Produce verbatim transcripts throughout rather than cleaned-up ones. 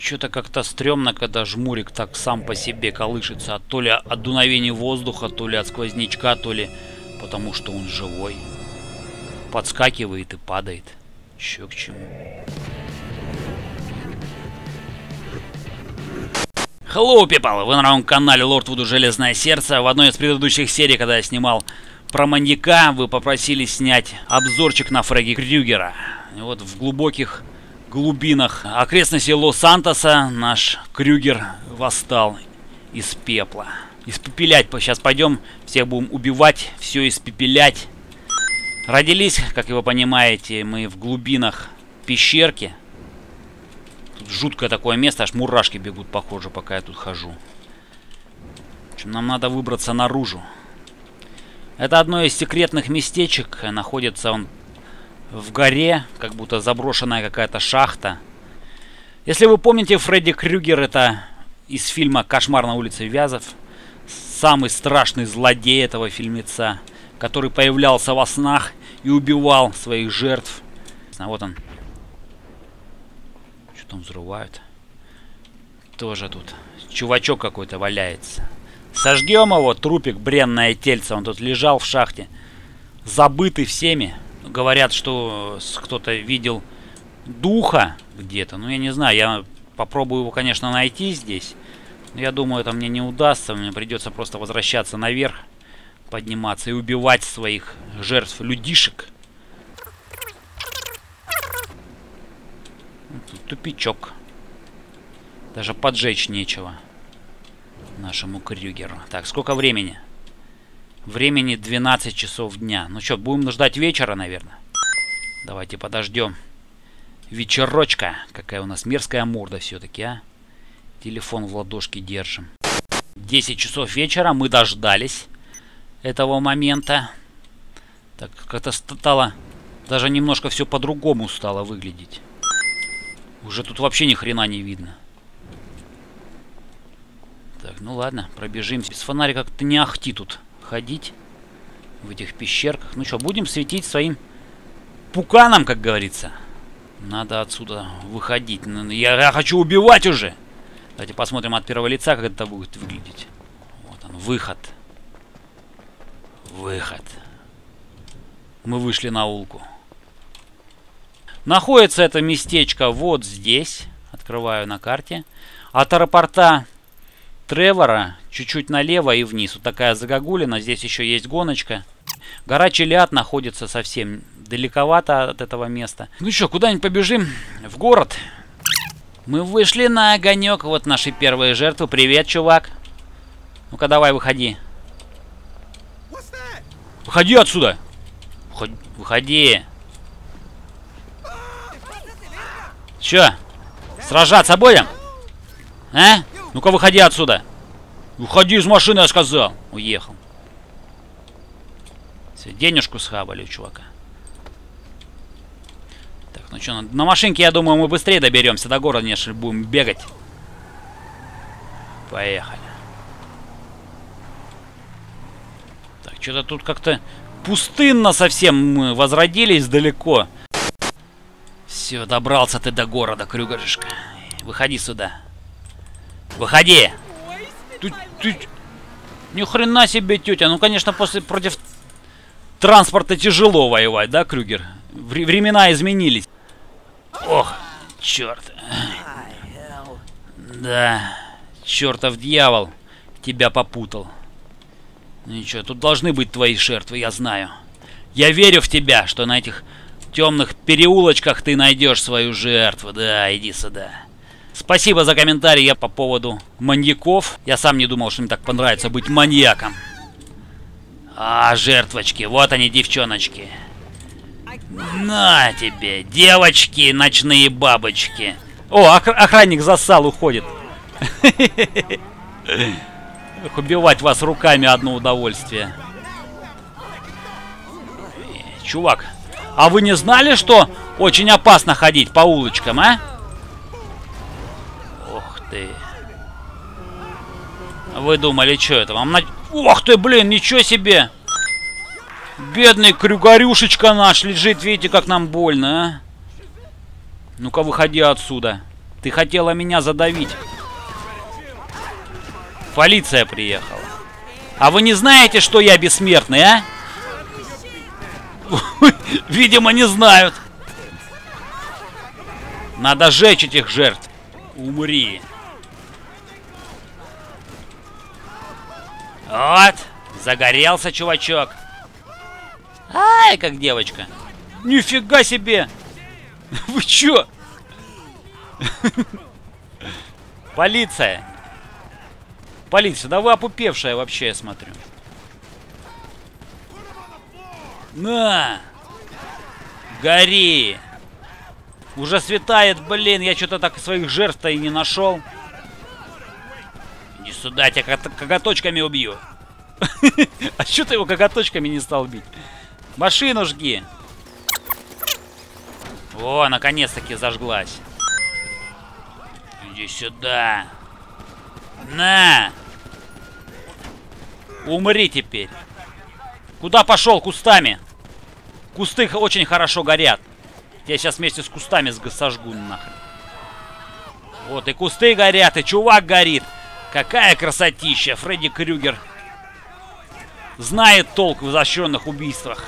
Что-то как-то стрёмно, когда жмурик так сам по себе колышется. То ли от дуновения воздуха, то ли от сквознячка, то ли потому что он живой. Подскакивает и падает. Чё к чему? Hello, people! Вы на новом канале Лорд Вуду Железное Сердце. В одной из предыдущих серий, когда я снимал про маньяка, вы попросили снять обзорчик на Фредди Крюгера. И вот в глубоких глубинах окрестностей Лос-Сантоса наш Крюгер восстал из пепла. Испепелять. Сейчас пойдем, всех будем убивать, все испепелять. Родились, как вы понимаете, мы в глубинах пещерки. Тут жуткое такое место, аж мурашки бегут, похоже, пока я тут хожу. В общем, нам надо выбраться наружу. Это одно из секретных местечек. Находится он в горе, как будто заброшенная какая-то шахта. Если вы помните, Фредди Крюгер — это из фильма «Кошмар на улице Вязов». Самый страшный злодей этого фильмеца, который появлялся во снах и убивал своих жертв. А вот он. Что там взрывают? Тоже тут чувачок какой-то валяется. Сожгем его, трупик, бренное тельце. Он тут лежал в шахте, забытый всеми. Говорят, что кто-то видел духа где-то. Ну, я не знаю, я попробую его, конечно, найти здесь. Но я думаю, это мне не удастся. Мне придется просто возвращаться наверх, подниматься и убивать своих жертв, людишек. Тут тупичок. Даже поджечь нечего нашему Крюгеру. Так, сколько времени? Времени двенадцать часов дня. Ну что, будем ждать вечера, наверное. Давайте подождем. Вечерочка. Какая у нас мерзкая морда все-таки, а. Телефон в ладошке держим. десять часов вечера. Мы дождались этого момента. Так, как-то стало... Даже немножко все по-другому стало выглядеть. Уже тут вообще ни хрена не видно. Так, ну ладно, пробежимся. Без фонарика как-то не ахти тут ходить в этих пещерках. Ну что, будем светить своим пуканом, как говорится. Надо отсюда выходить. Я, я хочу убивать уже. Давайте посмотрим от первого лица, как это будет выглядеть. Вот он, выход. Выход. Мы вышли на улку. Находится это местечко вот здесь. Открываю на карте. От аэропорта Тревора чуть-чуть налево и вниз. Вот такая загогулина. Здесь еще есть гоночка. Гора Челиад находится совсем далековато от этого места. Ну что, куда-нибудь побежим в город. Мы вышли на огонек. Вот наши первые жертвы. Привет, чувак. Ну-ка, давай, выходи. Выходи отсюда. Выходи. Че? Сражаться будем? А? Ну-ка, выходи отсюда. Выходи из машины, я сказал. Уехал. Все, денежку схавали у чувака. Так, ну что, на машинке, я думаю, мы быстрее доберемся до города, нежели будем бегать. Поехали. Так, что-то тут как-то пустынно совсем. Мы возродились далеко. Все, добрался ты до города, Крюгеришка. Выходи сюда. Выходи! Ты, ты... Ни хрена себе, тетя. Ну, конечно, после против транспорта тяжело воевать, да, Крюгер? Вре времена изменились. Ох, черт. Да, чертов дьявол тебя попутал. Ну ничего, тут должны быть твои жертвы, я знаю. Я верю в тебя, что на этих темных переулочках ты найдешь свою жертву. Да, иди сюда. Спасибо за комментарий я по поводу маньяков. Я сам не думал, что мне так понравится быть маньяком. А, жертвочки, вот они, девчоночки. На тебе, девочки, ночные бабочки. О, ох охранник зассал, уходит. Убивать вас руками одно удовольствие. Чувак, а вы не знали, что очень опасно ходить по улочкам, а? Ох ты. Вы думали, что это вам на... Ох ты, блин, ничего себе! Бедный Крюгорюшечка наш лежит, видите, как нам больно, а? Ну-ка, выходи отсюда. Ты хотела меня задавить. Полиция приехала. А вы не знаете, что я бессмертный, а? Видимо, не знают. Надо сжечь этих жертв. Умри. Вот. Загорелся чувачок. Ай, как девочка. Нифига себе. Вы чё? Полиция. Полиция, да вы опупевшая вообще, я смотрю. На! Гори! Уже светает, блин, я что-то так своих жертв-то и не нашел. Иди сюда, я тебя коготочками убью. А что ты его коготочками не стал бить? Машину жги. О, наконец-таки зажглась. Иди сюда. На! Умри теперь. Куда пошел? Кустами. Кусты очень хорошо горят. Я сейчас вместе с кустами сожгу нахрен. Вот и кусты горят, и чувак горит. Какая красотища. Фредди Крюгер знает толк в изощренных убийствах.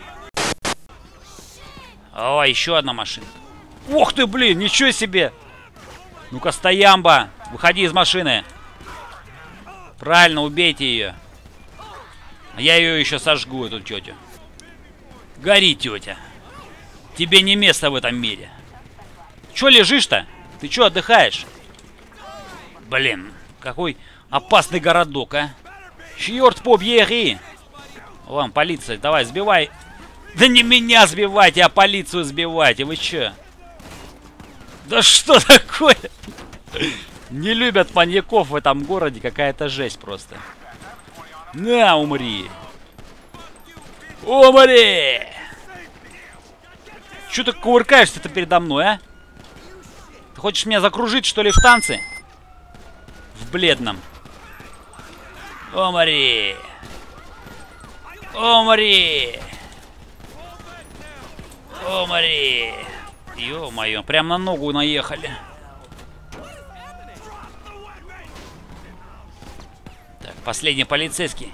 О, еще одна машина. Ох ты, блин, ничего себе. Ну-ка, стоямба. Выходи из машины. Правильно, убейте ее. А я ее еще сожгу, эту тетю. Гори, тетя. Тебе не место в этом мире. Че лежишь-то? Ты че отдыхаешь? Блин, какой опасный городок, а. Черт побери. Вон, полиция, давай, сбивай. Да не меня сбивайте, а полицию сбивайте. Вы че? Да что такое? Не любят маньяков в этом городе. Какая-то жесть просто. На, умри. Умри! Чё ты кувыркаешься-то передо мной, а? Ты хочешь меня закружить, что ли, в танце? В бледном. Умри! Умри! Умри! Ё-моё, прям на ногу наехали. Так, последний полицейский.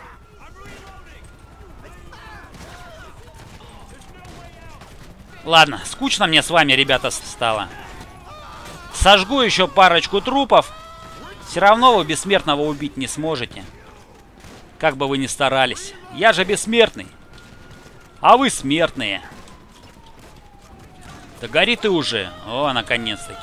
Ладно, скучно мне с вами, ребята, стало. Сожгу еще парочку трупов. Все равно вы бессмертного убить не сможете. Как бы вы ни старались. Я же бессмертный. А вы смертные. Да гори ты уже. О, наконец-таки.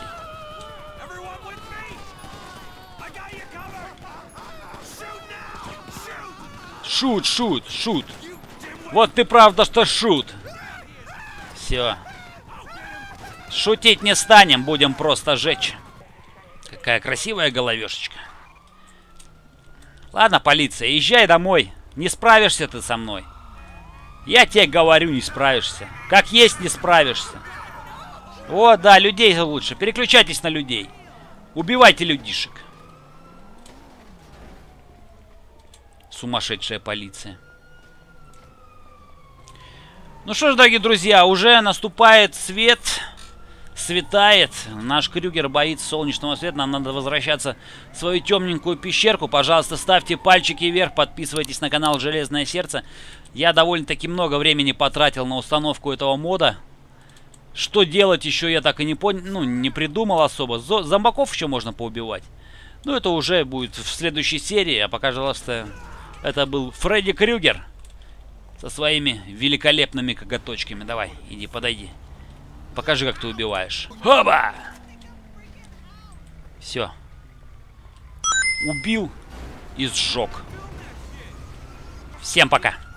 Шут, шут, шут. Вот ты правда, что шут. Все. Шутить не станем, будем просто жечь. Какая красивая головешечка. Ладно, полиция, езжай домой. Не справишься ты со мной. Я тебе говорю, не справишься. Как есть, не справишься. О, да, людей лучше. Переключайтесь на людей. Убивайте людишек. Сумасшедшая полиция. Ну что ж, дорогие друзья, уже наступает свет. Светает. Наш Крюгер боится солнечного света. Нам надо возвращаться в свою темненькую пещерку. Пожалуйста, ставьте пальчики вверх. Подписывайтесь на канал Железное Сердце. Я довольно-таки много времени потратил на установку этого мода. Что делать еще я так и не понял. Ну, не придумал особо. Зомбаков еще можно поубивать. Ну, это уже будет в следующей серии. А пока, пожалуйста, это был Фредди Крюгер. Со своими великолепными коготочками. Давай, иди, подойди. Покажи, как ты убиваешь. Хоба! Все. Убил и сжег. Всем пока.